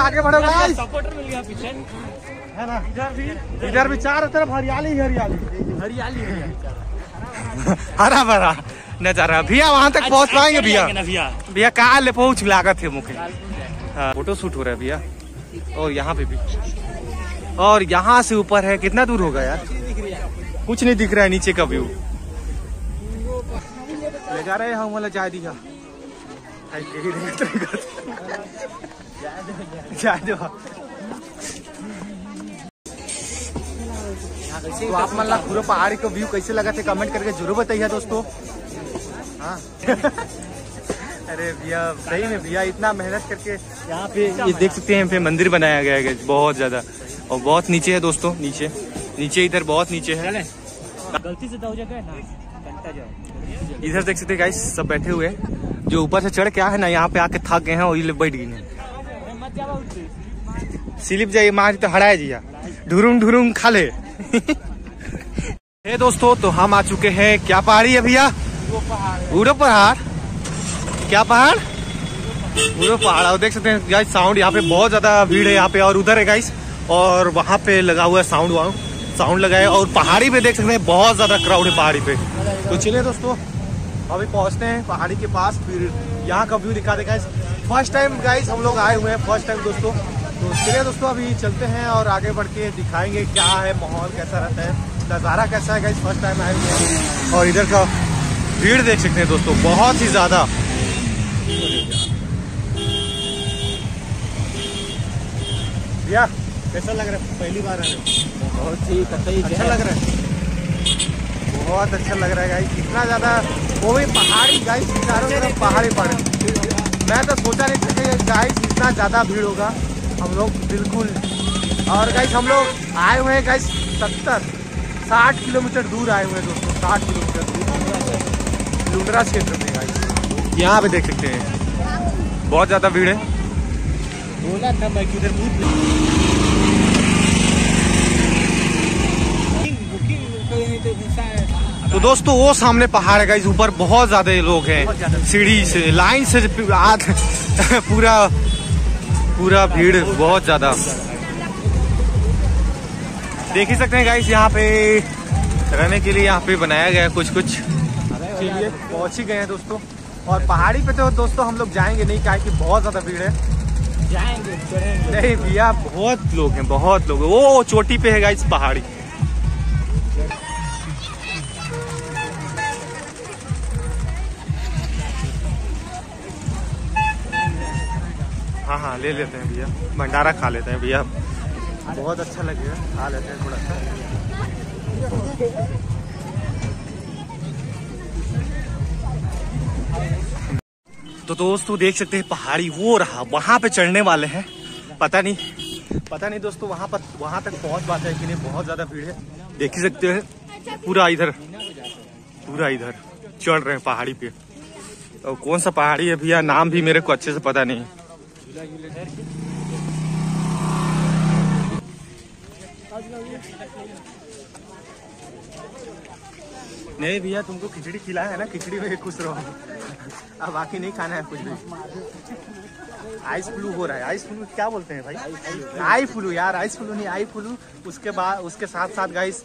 आगे बढ़ो guys. Supporter मिल गया पीछे है ना, इधर भी चारों तरफ हरियाली हरियाली हरियाली हरा भरा नजारा। भैया वहाँ तक पहुँच पाएंगे भैया? भैया कहाँ ले पहुँच लागत है मुझे। हाँ, फोटो शूट हो रहा है भैया। और यहाँ पे भी, और यहाँ से ऊपर है, कितना दूर होगा यार, कुछ नहीं दिख रहा है नीचे का व्यू। लगा रहे हम वाला जा दिया तो आप मन ला पूरा पहाड़ी का व्यू कैसे लगा थे कमेंट करके जरूर बताइए दोस्तों। हाँ अरे भैया सही में भैया इतना मेहनत करके यहाँ पे ये देख सकते हैं पे मंदिर बनाया गया है बहुत ज्यादा, और बहुत नीचे है दोस्तों, नीचे नीचे इधर बहुत नीचे है। गलती से इधर देख सकते हैं गाइस सब बैठे हुए हैं, जो ऊपर से चढ़ के आए हैं ना यहाँ पे आके थक गए हैं और ये बैठ गए हैं। स्लिप जाइए मारी तो हड़ाए जिया ढुरुंग ढुरुंग खा ले। हे दोस्तों तो हम आ चुके हैं, क्या पहाड़ी है भैया? उड़ो पहाड़। क्या पहाड़? उड़ो पहाड़। और देख सकते हैं गाइस साउंड यहाँ पे बहुत ज्यादा भीड़ है यहाँ पे, और उधर है गाइस, और वहाँ पे लगा हुआ है साउंड लगा है, और पहाड़ी पे देख सकते हैं बहुत ज्यादा क्राउड है पहाड़ी पे। तो चलिए दोस्तों अभी पहुँचते हैं पहाड़ी के पास, फिर यहाँ का व्यू दिखा देगा। फर्स्ट टाइम गाइस हम लोग आए हुए हैं, फर्स्ट टाइम दोस्तों। तो चलिए दोस्तों अभी चलते हैं और आगे बढ़ के दिखाएंगे क्या है माहौल, कैसा रहता है, नज़ारा कैसा है गाइस, फर्स्ट टाइम आए हुए हैं। और इधर का भीड़ देख सकते हैं दोस्तों, बहुत ही ज्यादा। भैया कैसा लग रहा है? पहली बार आए, बहुत ही अच्छा लग रहा है, बहुत अच्छा लग रहा है गाइस। इतना ज्यादा वो भी पहाड़ी गाइस, चारों तरफ पहाड़ी पहाड़ी। मैं तो सोचा नहीं था कि गाइस इतना ज्यादा भीड़ होगा। हम लोग बिल्कुल, और गाइस हम लोग आए हुए हैं गाइस 70-60 किलोमीटर दूर आए हुए हैं दोस्तों, 60 किलोमीटर दूर लुंड्रा क्षेत्र में गाइस। यहाँ पे देख सकते हैं बहुत ज्यादा भीड़ है। बोला था मैं किधर तो दोस्तों वो सामने पहाड़ है गाइस, ऊपर बहुत ज्यादा लोग हैं, सीढ़ी से लाइन से पूरा भीड़ बहुत ज्यादा। देख ही सकते हैं गाइस यहाँ पे रहने के लिए यहाँ पे बनाया गया है कुछ चलिए पहुंच ही गए हैं दोस्तों। और पहाड़ी पे तो दोस्तों हम लोग जाएंगे नहीं, क्या कि बहुत ज्यादा भीड़ है। जाएंगे नहीं भैया बहुत लोग हैं, बहुत लोग। वो चोटी पे है गाइस पहाड़ी। हाँ ले लेते हैं भैया, भंडारा खा लेते हैं भैया, बहुत अच्छा लगेगा, खा लेते हैं थोड़ा सा। तो दोस्तों देख सकते हैं पहाड़ी वो रहा, वहां पे चढ़ने वाले हैं। पता नहीं दोस्तों वहां तक पहुंच पाते हैं कि नहीं, बहुत ज्यादा भीड़ है। देख ही सकते हैं पूरा इधर चढ़ रहे हैं पहाड़ी पे। और कौन सा पहाड़ी है भैया, नाम भी मेरे को अच्छे से पता नहीं। नहीं भैया तुमको खिचड़ी खिलाया है ना, खिचड़ी में खुश रहो। अब बाकी नहीं खाना है कुछ भी। आइस फ्लू हो रहा है। आइस फ्लू क्या बोलते हैं भाई? आई फ्लू यार, आइस फ्लू नहीं, आई फ्लू। उसके बाद उसके साथ गाइस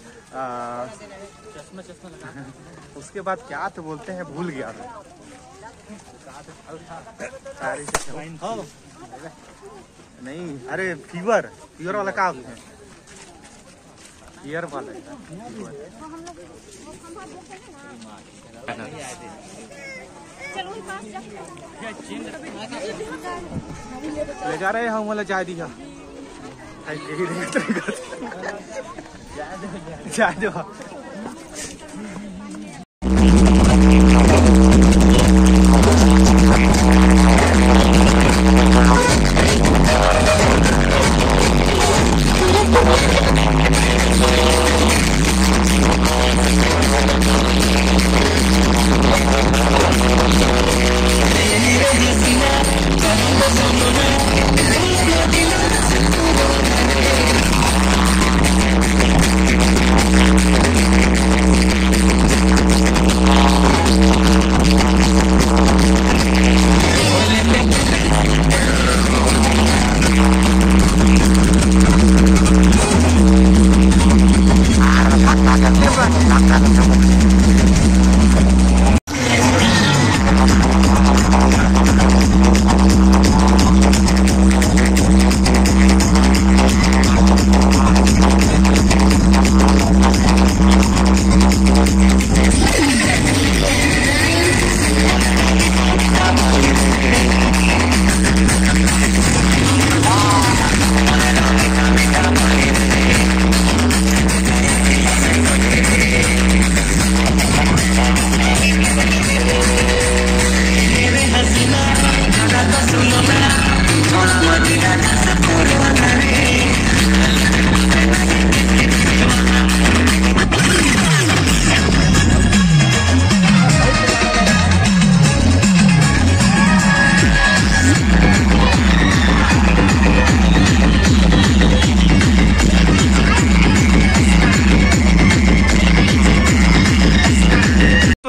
उसके बाद क्या तो बोलते हैं, भूल गया। नहीं अरे फीवर वाला क्या है? ईयर वाला लगा रहे हम वाला जा दिया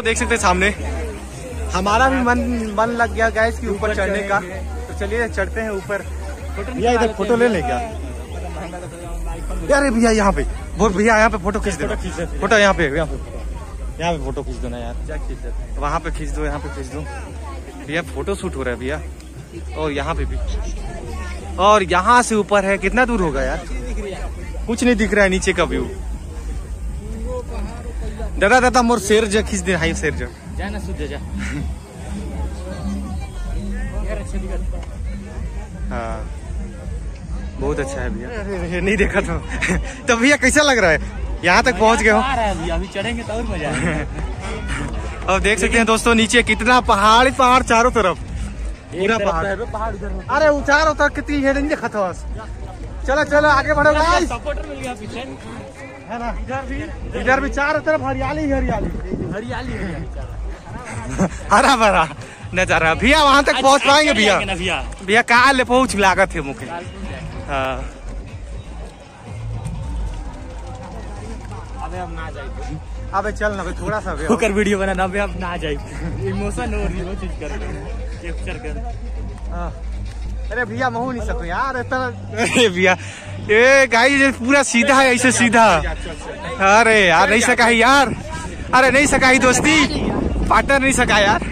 देख सकते हैं सामने, हमारा भी मन लग गया गाइस कि ऊपर चढ़ने का। तो चलिए चढ़ते हैं ऊपर। भैया इधर फोटो ले क्या यार? भैया यहाँ पे भैया यहाँ पे फोटो खींच दो, फोटो यहाँ पे फोटो खींच दो ना यार। वहाँ पे खींच दो, यहाँ पे खींच दो भैया, फोटो शूट हो रहा है भैया। और यहाँ पे भी, और यहाँ से ऊपर है, कितना दूर होगा यार? कुछ नहीं दिख रहा है नीचे का व्यू। दादा मोर शेर जो खींच दे, हाई शेर जो जाना सुध जा। हाँ बहुत अच्छा है भैया। नहीं देखा तो भैया कैसा लग रहा है? यहाँ तक पहुँच गए हो? अभी चढ़ेंगे तो और मजा आएगा। अब देख सकते हैं दोस्तों नीचे कितना पहाड़ चारों तरफ, पूरा पहाड़ उधर। अरे चारों तरफ कितनी है नहीं देखा था। चलो चलो आगे बढ़ो गाइस, सपोर्टर मिल गया पीछे है ना? इधर भी चारों तरफ हरियाली हरा भरा नजारा। भैया वहाँ तक पहुँच पाएंगे भैया? भैया कहाँ ले पहुँच लागत है मुझे। हाँ अबे चल ना थोड़ा सा होकर वीडियो बनाना, अबे अब ना जाए, इमोशन हो रही है वो चीज कैप्चर कर। अरे भैया महू नहीं सको यार इतना। अरे भैया ये गाइस पूरा सीधा है, ऐसे सीधा। अरे यार नहीं सका है यार, अरे नहीं सका ही दोस्ती, पार्टनर नहीं सका यार।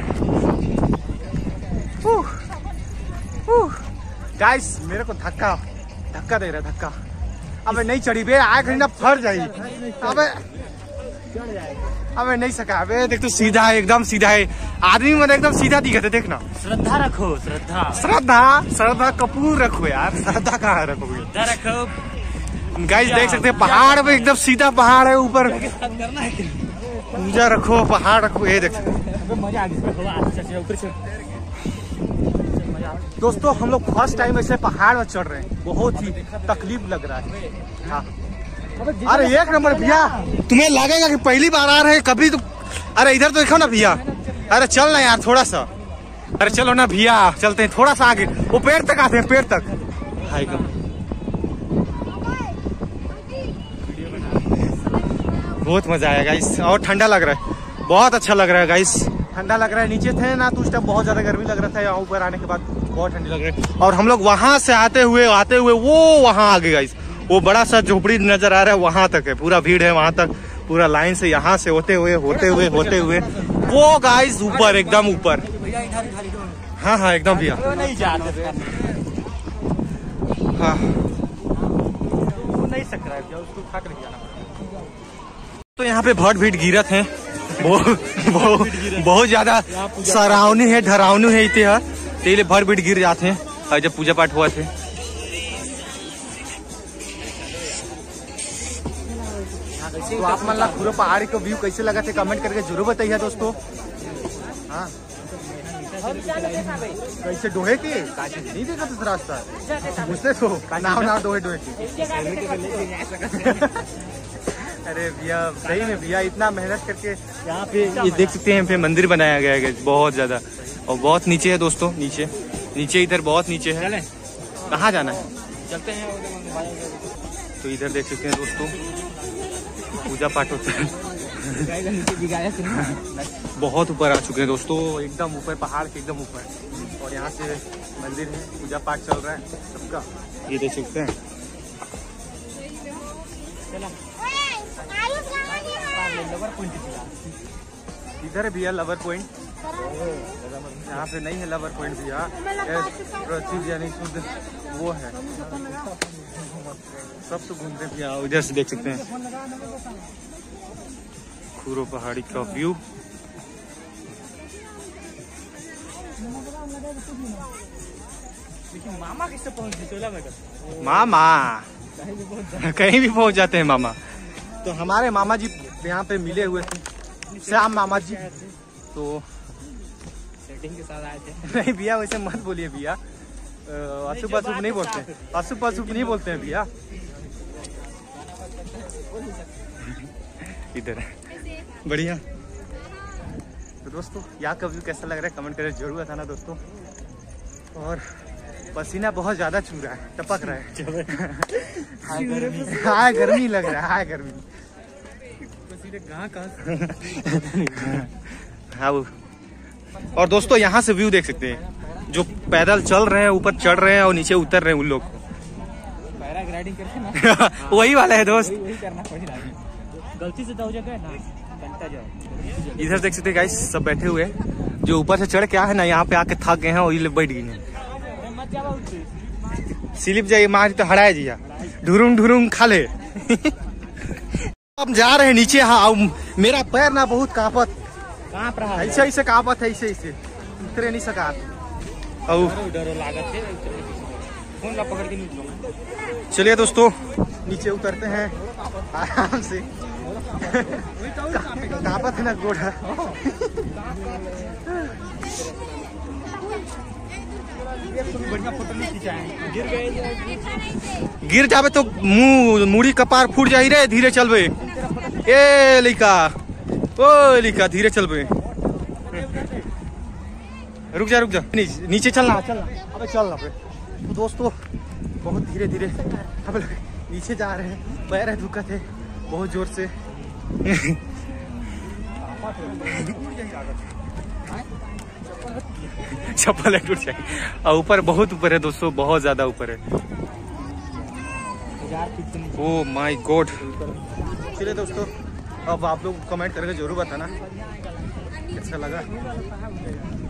गाइस मेरे को धक्का दे रहा है, धक्का। अबे नहीं चढ़ी बे, आए खरीदा फर जाई। अबे नहीं सका। अबे देख तो सीधा है, एकदम सीधा है। आदमी मतलब एकदम सीधा दिखते, देखना। श्रद्धा रखो, श्रद्धा कपूर रखो यार, श्रद्धा कहाँ रखो? गाइस देख सकते हैं पहाड़ पे एकदम सीधा पहाड़ है, ऊपर पूजा रखो, पहाड़ रखो, ये देख सकते दोस्तों। हम लोग फर्स्ट टाइम ऐसे पहाड़ में चढ़ रहे हैं, बहुत ही तकलीफ लग रहा है। हाँ। अरे एक नंबर भैया, तुम्हें लगेगा कि पहली बार आ रहे हैं कभी तो। अरे इधर तो देखो ना भैया, अरे चल ना यार थोड़ा सा, अरे चलो ना भैया चलते हैं थोड़ा सा आगे, वो पेड़ तक आते हैं, पेड़ तक। हाय बहुत मजा आया गाइस, और ठंडा लग रहा है, बहुत अच्छा लग रहा है गाइस, ठंडा लग रहा है। नीचे थे ना तो उस टाइम बहुत ज्यादा गर्मी लग रहा था, यहाँ ऊपर आने के बाद बहुत ठंडी लग रही है। और हम लोग वहां से आते हुए वो वहां आगे गाइस, वो बड़ा सा झोपड़ी नजर आ रहा है, वहां तक है, पूरा भीड़ है वहां तक, पूरा लाइन से यहाँ से होते हुए वो गाइस ऊपर, एकदम ऊपर। हाँ एकदम भैया। हाँ नहीं सक रहा है उसको खा कर जाना। तो यहाँ पे बहुत भीड़ गिरत है, बहुत ज्यादा सरावनी है, डरावनी है इतने यार, तेले भर भीड़ गिर जाते हैं। और जब पूजा पाठ हुआ थे तो आप मतलब पूरा पहाड़ी का व्यू कैसे लगा थे कमेंट करके जरूर बताइए दोस्तों। हाँ कैसे डोहे के नहीं देखा तो रास्ता घुसते तो ना डोहे की। अरे भैया सही में भैया इतना मेहनत करके यहाँ पे ये देख सकते हैं, यहाँ पे मंदिर बनाया गया है बहुत ज्यादा, और बहुत नीचे है दोस्तों, नीचे इधर बहुत नीचे है। कहाँ जाना है? चलते हैं तो इधर देख सकते हैं दोस्तों पूजा पाठ होता है। बहुत ऊपर आ चुके हैं दोस्तों, एकदम ऊपर, पहाड़ के एकदम ऊपर, और यहाँ से मंदिर है, पूजा पाठ चल रहा है सबका, ये देख सकते हैं। इधर है भैया लवर पॉइंट, यहाँ पे नहीं है लवर पॉइंट भैया, यानी शुद्ध वो है, सब तो घूमते भैया। उधर से देख सकते हैं खूरो पहाड़ी का व्यू। मामा किससे पहुंच? मामा कहीं भी पहुंच जाते हैं मामा। तो हमारे मामा जी यहाँ पे मिले हुए थे, श्याम मामा जी, तो सेटिंग के साथ आए थे। नहीं भैया वैसे मत बोलिए भैया, अशुभ अशुभ नहीं बोलते, अशुभ अशुभ नहीं बोलते हैं भैया। इधर बढ़िया। तो दोस्तों यहाँ का व्यू कैसा लग रहा है कमेंट करके जरूर बताना दोस्तों। और पसीना बहुत ज्यादा चू रहा है, टपक रहा है। हाय गर्मी लग रहा है, हाय गर्मी। पसीने कहाँ हाँ वो। और दोस्तों यहाँ से व्यू देख सकते हैं, जो पैदल चल रहे हैं ऊपर चढ़ रहे हैं और नीचे उतर रहे हैं उन लोग पैराग्लाइडिंग करते ना वही वाला है दोस्त। वही करना पड़ेगा, गलती से दो जगह ना बनता जाओ। इधर देख सकते हैं गाइस, सब बैठे हुए हैं, जो ऊपर से चढ़ के आए ना यहाँ पे आके थक गए हैं और ये लोग बैठ गए हैं। स्लिप जाइए मार तो हड़ाए जिया ढुरुंग ढुरुंग खा ले अब जा रहे हैं नीचे। हाँ मेरा पैर ना बहुत कांपत, ऐसे ऐसे कांपत है, ऐसे ऐसे उतरे नहीं सका। चलिए दोस्तों नीचे उतरते हैं आराम से कांपत है ना गोड़ा गिर जावे तो मुंह मुड़ी कपार फूट जाही रे। धीरे चलबे ए लिका, ओ लिका धीरे चलबे। रुक जा नीचे चलना अबे चलना पे। तो दोस्तों बहुत धीरे धीरे हम लोग नीचे जा रहे हैं, पैर है दुखत है बहुत जोर से चप्पल टूट जाएगी। और ऊपर बहुत ऊपर है दोस्तों, बहुत ज्यादा ऊपर है। Oh my god. चलिए दोस्तों अब आप लोग कमेंट करके जरूर बताना कैसा लगा।